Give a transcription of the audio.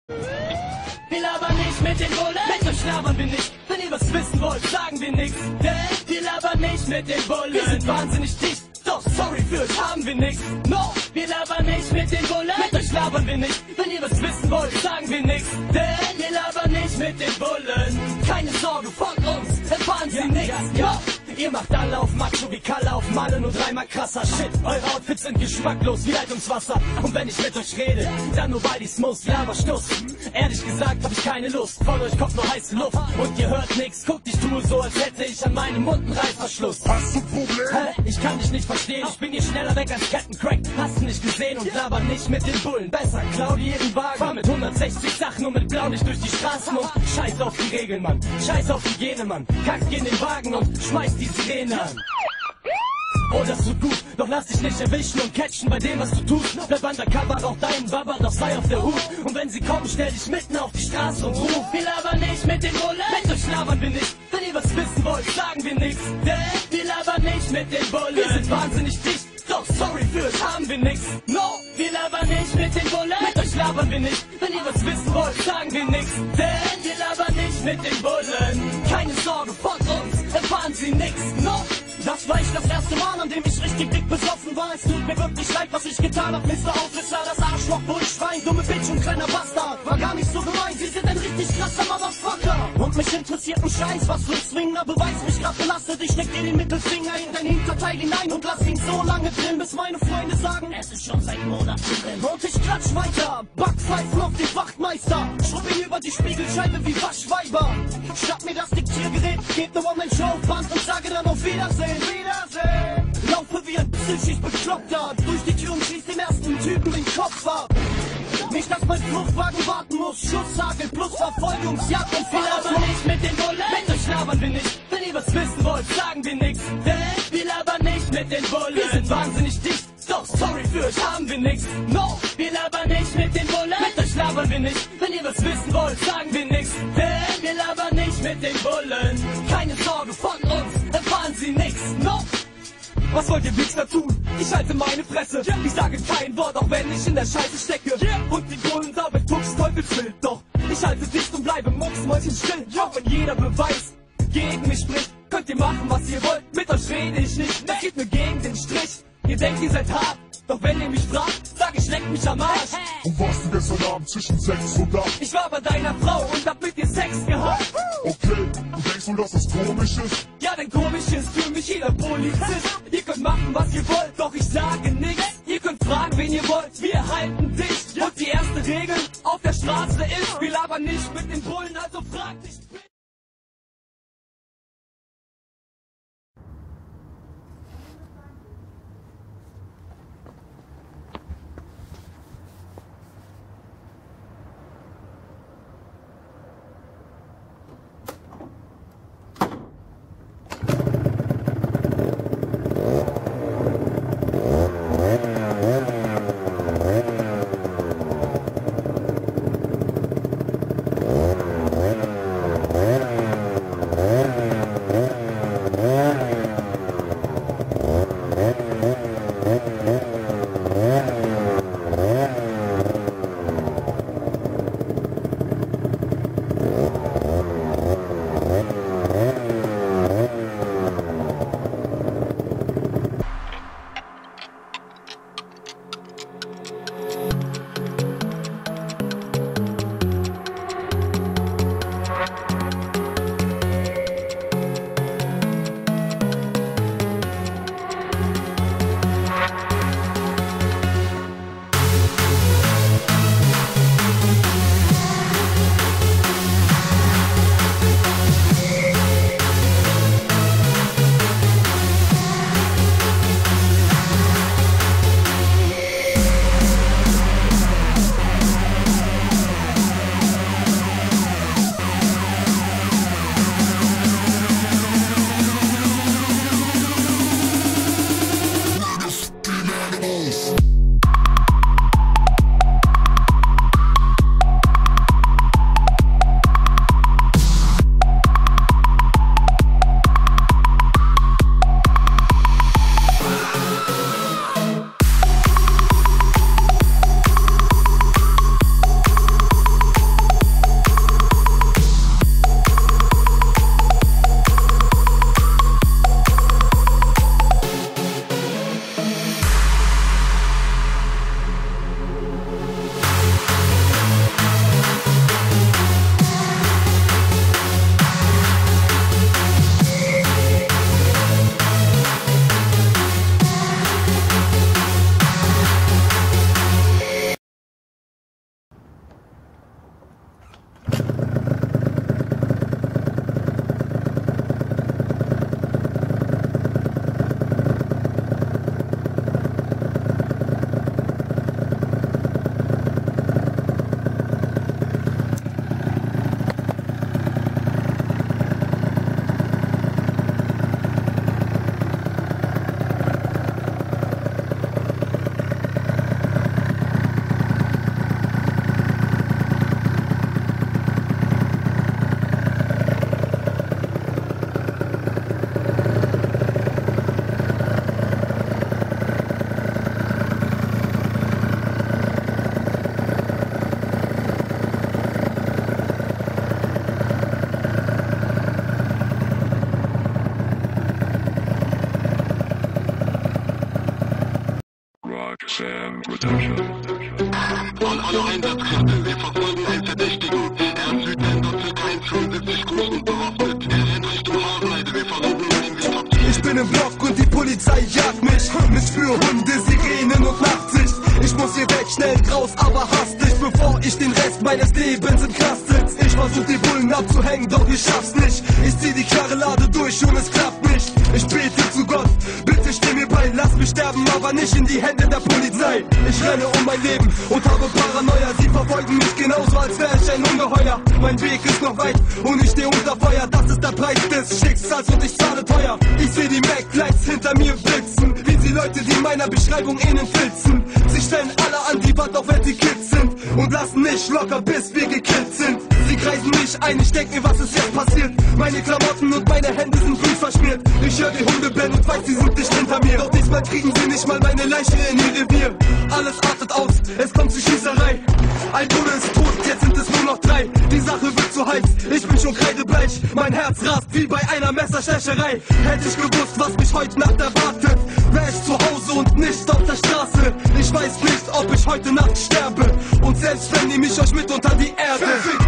Wir labern nicht mit den Bullen, mit euch labern wir nicht. Wenn ihr was wissen wollt, sagen wir nix. Denn wir labern nicht mit den Bullen. Wir sind wahnsinnig dicht, doch sorry, für euch haben wir nix. No, wir labern nicht mit den Bullen, mit euch labern wir nicht. Wenn ihr was wissen wollt, sagen wir nix. Denn wir labern nicht mit den Bullen. Keine Sorge, von uns erfahren sie nix. No. Ihr macht alle auf Macho wie Kalle auf Malle, nur dreimal krasser Shit. Eure Outfits sind geschmacklos wie Leitungswasser. Und wenn ich mit euch rede, dann nur weil ich's muss, Laberstuss. Ehrlich gesagt hab ich keine Lust, von euch kommt nur heiße Luft. Und ihr hört nix, guckt, ich tue so, als hätte ich an meinem Mund einen Reißverschluss. Hast du ein Problem? Hä? Ich kann dich nicht verstehen, ich bin hier schneller weg als Captain Crack. Hast du nicht gesehen und laber nicht mit den Bullen. Besser klau dir ihren Wagen, fahr mit 160 Sachen und mit Blau nicht durch die Straßen. Und scheiß auf die Regeln, Mann, scheiß auf Hygiene, Mann. Kackt in den Wagen und schmeiß die Sirene an. Oh, das tut gut, doch lass dich nicht erwischen und catchen bei dem, was du tust. Bleib undercover, rauch deinen Baba, doch sei auf der Hut. Und wenn sie kommen, stell dich mitten auf die Straße und ruf. Wir labern nicht mit den Bullen, mit euch labern wir nicht. Wenn ihr was wissen wollt, sagen wir nix. Denn wir labern nicht mit den Bullen. Wir sind wahnsinnig dicht, doch sorry, für euch haben wir nix. No, wir labern nicht mit den Bullen, mit euch labern wir nicht. Wenn ihr was wissen wollt, sagen wir nix. Denn wir labern nicht mit den Bullen. Keine Sorge, von uns erfahren sie nix. No. Das war ich das erste Mal, an dem ich richtig dick besoffen war. Es tut mir wirklich leid, was ich getan hab, Mr. Officer. Das Arschloch, Bullschwein, dumme Bitch und kleiner Bastard. War gar nicht so gemein, sie sind ein richtig krasser Motherfucker. Und mich interessiert ein Scheiß, was für ein zwingender Beweis mich grad belastet. Ich steck dir den Mittelfinger in dein Hinterteil hinein und lass ihn so lange drin, bis meine Freunde sagen, es ist schon seit Monaten drin. Und ich klatsch weiter, Backpfeifen auf den Wachtmeister. Schrub ihn über die Spiegelscheibe wie Waschweiber. Schnapp mir das Diktiergerät, geb ne One-Man-Show auf Band und sage dann auf Wiedersehen. Wiedersehen! Laufe wie ein psychisch Bekloppter durch die Tür und schieß dem ersten Typen den Kopf ab. Nicht, dass mein Fluchtwagen warten muss, Schusshagel plus Verfolgungsjagd und wir labern nicht mit den Bullen, mit euch labern wir nicht. Wenn ihr was wissen wollt, sagen wir nix. Denn wir labern nicht mit den Bullen. Wir sind wahnsinnig dicht, doch sorry, für euch haben wir nix. No, wir labern nicht mit den Bullen, mit euch labern wir nicht. Wenn ihr was wissen wollt, sagen wir nix. Denn wir labern nicht mit den Bullen. Keine Sorge, von uns erfahren sie nix. No. Was wollt ihr Wichser tun? Ich halte meine Fresse. Ich sage kein Wort, auch wenn ich in der Scheiße stecke. Und die Bullen sauber Fuchs Teufelswild. Doch ich halte dicht und bleibe mucksmäuschenstill. Auch wenn jeder Beweis gegen mich spricht, könnt ihr machen, was ihr wollt. Mit euch rede ich nicht, das geht mir gegen den Strich. Ihr denkt, ihr seid hart, doch wenn ihr mich fragt, sag ich, leck mich am Arsch. Und warst du gestern Abend zwischen 6 und 8? Ich war bei deiner Frau und hab mit dir Sex gehabt. Okay, du denkst wohl, dass das komisch ist? Ja, denn komisch ist für mich jeder Polizist. Ihr könnt machen, was ihr wollt, doch ich sage nix. Ihr könnt fragen, wen ihr wollt, wir halten dicht. Und die erste Regel auf der Straße ist, wir labern nicht mit den Bullen, also frag dich. zur Einsatzkarte. Wir verfolgen einen Verdächtigen. Er am Südländer ca. 1,75 groß und bewaffnet. Er rennt Richtung Hafenheide. Wir versuchen ihn wieder abzuschießen. Ich bin im Block und die Polizei jagt mich. Mit Spürhunde, Sirenen und Nachtsicht. Ich muss hier weg, schnell raus, aber hastig, bevor ich den Rest meines Lebens im Knast sitz. Ich versuch die Bullen abzuhängen, doch ich schaff's nicht. Ich zieh die klare Lade durch und es klappt nicht. Ich bete zu Gott, bitte steh mir bei, lass mich sterben, aber nicht in die Hände der Polizei. Ich renne um mein Leben und habe Paranoia. Sie verfolgen mich genauso, als wär ich ein Ungeheuer. Mein Weg ist noch weit und ich steh unter Feuer. Das ist der Preis des Schicksals und ich zahle teuer. Ich seh die Mac-Lights hinter mir blitzen, wie die Leute, die meiner Beschreibung innen filzen. Sie stellen alle an die Wand, auch wenn sie Kids sind, und lassen nicht locker, bis wir gekillt sind. Sie kreisen mich ein, ich denk mir, was ist jetzt passiert? Meine Klamotten und meine Hände sind blut verschmiert. Ich höre die Hunde bellen und weiß, sie sind nicht hinter mir. Doch diesmal kriegen sie nicht mal meine Leiche in ihr Revier. Alles artet aus, es kommt zur Schießerei. Ein Bruder ist tot, jetzt sind es nur noch 3. Die Sache wird zu heiß, ich bin schon kreidebleich. Mein Herz rast wie bei einer Messerstecherei. Hätte ich gewusst, was mich heute Nacht erwartet, wär ich zu Hause und nicht auf der Straße. Ich weiß nicht, ob ich heute Nacht sterbe. Und selbst wenn, nehm ich euch mit unter die Erde.